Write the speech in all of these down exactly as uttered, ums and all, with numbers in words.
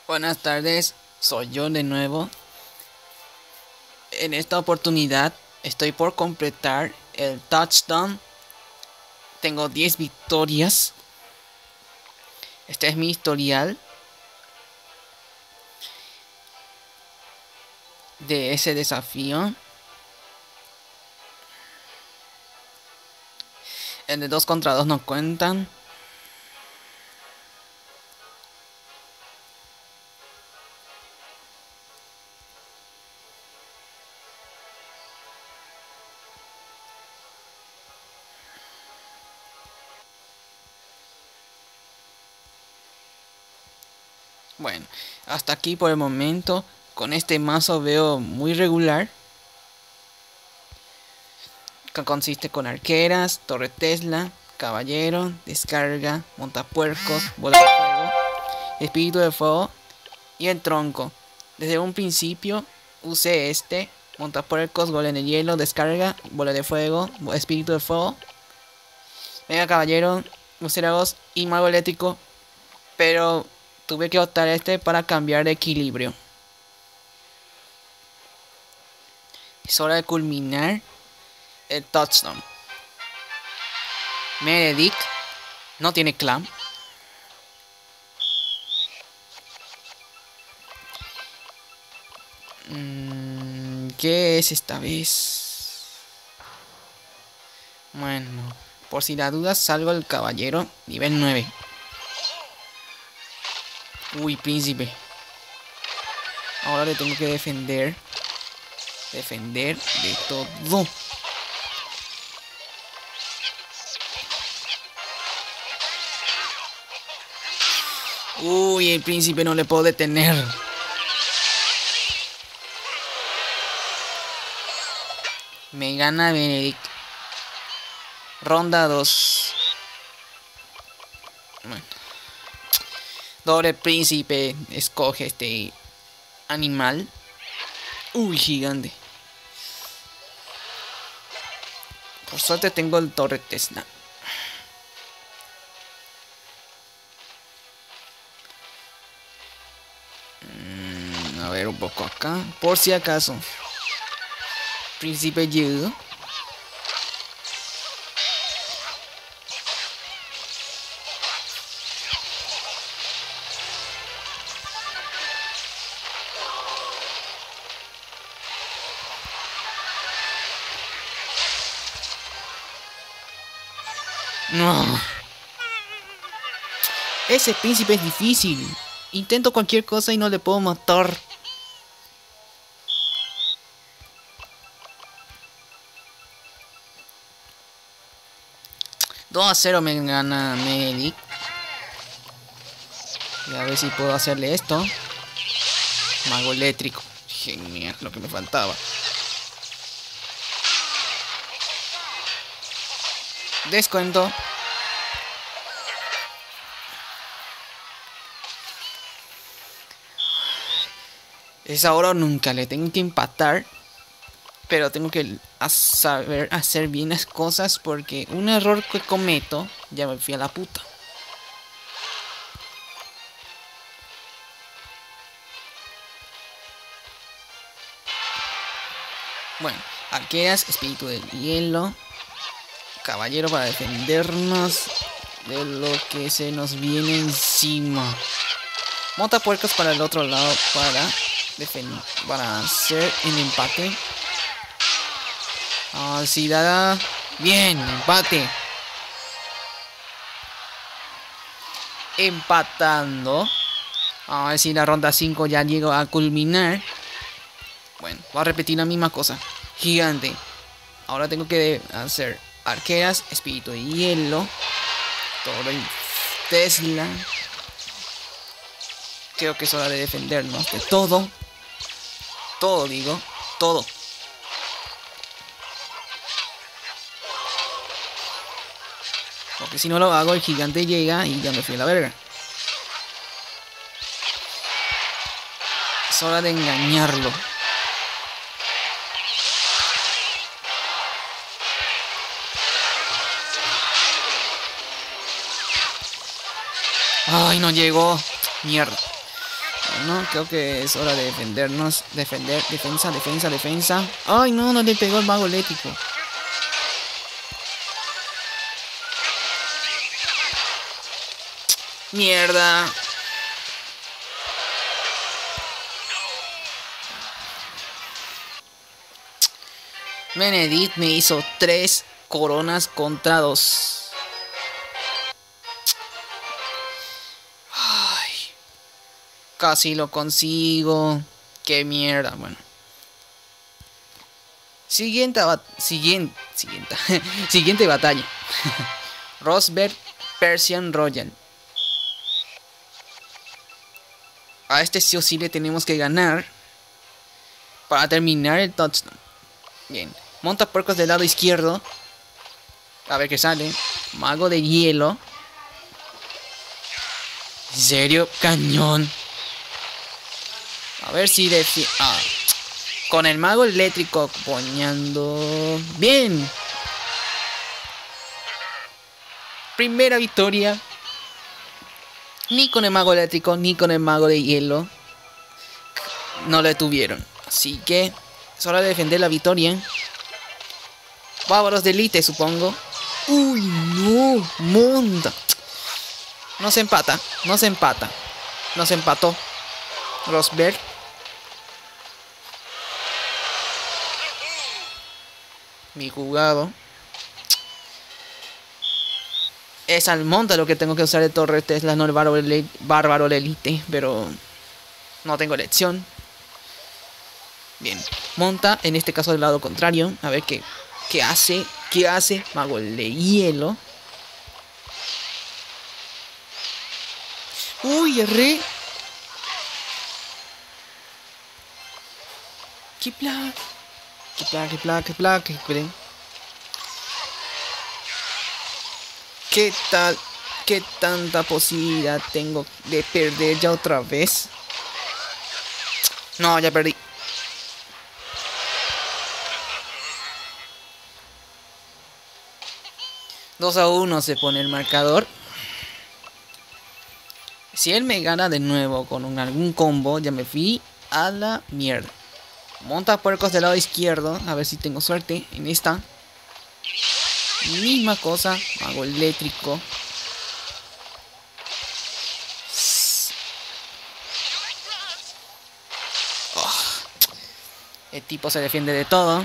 Buenas tardes, soy yo de nuevo. En esta oportunidad estoy por completar el touchdown. Tengo diez victorias. Este es mi historial de ese desafío. El de dos contra dos no cuentan. Bueno, hasta aquí por el momento. Con este mazo veo muy regular, que consiste con arqueras, torre Tesla, caballero, descarga, montapuercos, bola de fuego, espíritu de fuego y el tronco. Desde un principio usé este: montapuercos, golem de hielo, descarga, bola de fuego, espíritu de fuego, mega caballero, murciélagos y mago eléctrico. Pero tuve que optar este para cambiar de equilibrio. Es hora de culminar el touchdown. Meredith no tiene clan. Mm, ¿Qué es esta vez? Bueno, por si la duda salgo el caballero nivel nueve. Uy, príncipe. Ahora le tengo que defender. Defender de todo. Uy, el príncipe no le puedo detener. Me gana Benedict. Ronda dos. Bueno. Doble príncipe. Escoge este animal. Uy, gigante. Por suerte tengo el torre Tesla. Mm, a ver un poco acá. Por si acaso. Príncipe Yudo. No. Ese príncipe es difícil. Intento cualquier cosa y no le puedo matar. dos a cero me gana Medic. Y a ver si puedo hacerle esto. Mago eléctrico. Genial, lo que me faltaba. Descuento. Es ahora o nunca. Le tengo que empatar. Pero tengo que saber hacer bien las cosas, porque un error que cometo, ya me fui a la puta. Bueno, arqueras, espíritu del hielo, caballero para defendernos de lo que se nos viene encima. Montapuercos para el otro lado para defender, para hacer el empate. Ah, sí, dada. Bien, empate. Empatando. A ver si la ronda cinco ya llegó a culminar. Bueno, voy a repetir la misma cosa. Gigante. Ahora tengo que hacer arqueras, espíritu de hielo, torre Tesla. Creo que es hora de defendernos de todo. Todo, digo. Todo. Porque si no lo hago, el gigante llega y ya me fui a la verga. Es hora de engañarlo. Ay, no llegó. Mierda. No, creo que es hora de defendernos. Defender, defensa, defensa, defensa. Ay, no, no le pegó el mago eléctrico. Mierda. Benedict me hizo tres coronas contra dos. Ay, casi lo consigo. Qué mierda, bueno. Siguiente siguiente siguiente siguiente batalla. Rosberg Persian Royal. A este sí o sí le tenemos que ganar para terminar el touchdown. Bien. Montapuercos del lado izquierdo. A ver qué sale. Mago de hielo. ¿En serio? Cañón. A ver si defi... Ah. Con el mago eléctrico apoyando. Bien. Primera victoria. Ni con el mago eléctrico ni con el mago de hielo no le tuvieron. Así que es hora de defender la victoria. Bárbaros de élite, supongo. Uy, no. Monta. No se empata. No se empata. No se empató. Rosberg. Mi jugado. Es al monta lo que tengo que usar de torre Tesla, no el bárbaro, el bárbaro de élite. Pero no tengo elección. Bien. Monta, en este caso del lado contrario. A ver qué, qué hace. ¿Qué hace? Mago de hielo. Uy, erré. Qué plaga. Qué plaga, qué plaga, qué plaga, qué plaga. ¿Qué tal? ¿Qué tanta posibilidad tengo de perder ya otra vez? No, ya perdí. dos a uno se pone el marcador. Si él me gana de nuevo con un, algún combo, ya me fui a la mierda. Montapuercos del lado izquierdo. A ver si tengo suerte en esta. Misma cosa. Mago eléctrico. Oh. El tipo se defiende de todo.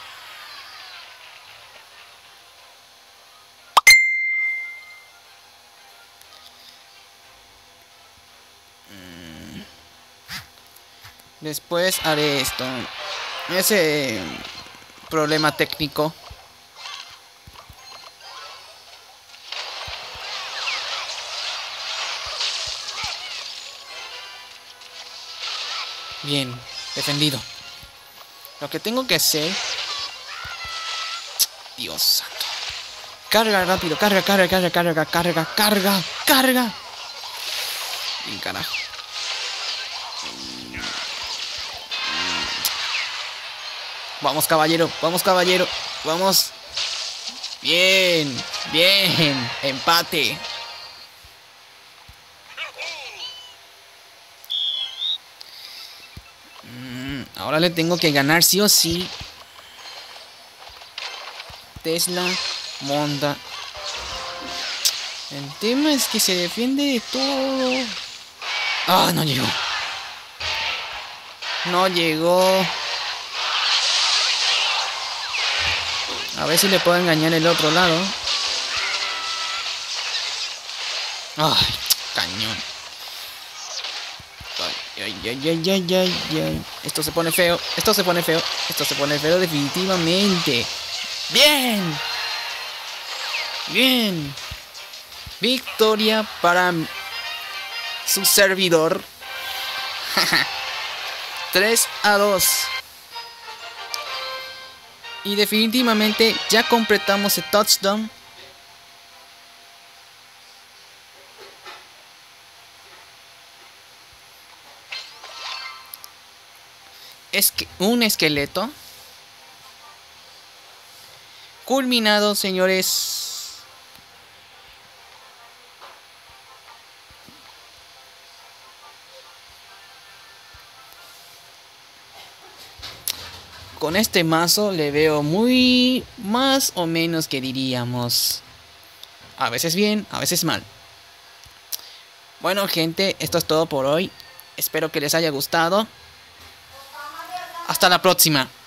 Después haré esto. Ese problema técnico. Bien, defendido. Lo que tengo que hacer... Dios santo. Carga rápido, carga, carga, carga, carga, carga, carga, carga. Bien, carajo. Vamos, caballero, vamos, caballero, vamos. Bien, bien, empate. Mm, ahora le tengo que ganar sí o sí. Tesla monta. El tema es que se defiende de todo. Ah, no llegó. No llegó. A ver si le puedo engañar el otro lado. Ay, cañón. Ay, ay, ay, ay, ay, ay, ay. Esto se pone feo. Esto se pone feo. Esto se pone feo definitivamente. Bien. Bien. Victoria para su servidor. tres a dos. Y definitivamente ya completamos el touchdown. Es que un esqueleto. Culminado, señores. con este mazo le veo muy más o menos que diríamos. A veces bien, a veces mal. Bueno, gente, esto es todo por hoy. Espero que les haya gustado. Hasta la próxima.